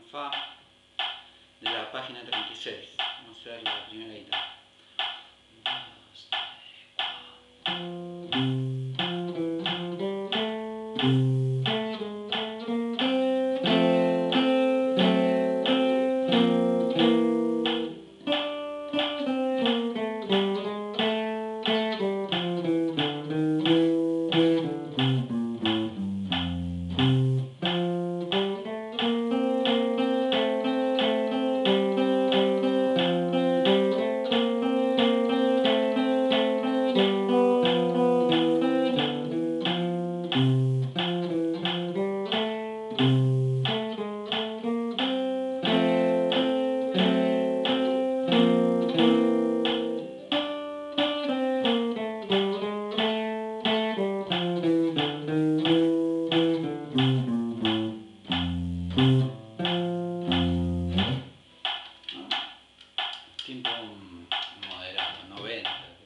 Fa de la página 36. Vamos a ver la primera guitarra. Dos, tiempo moderado, 90.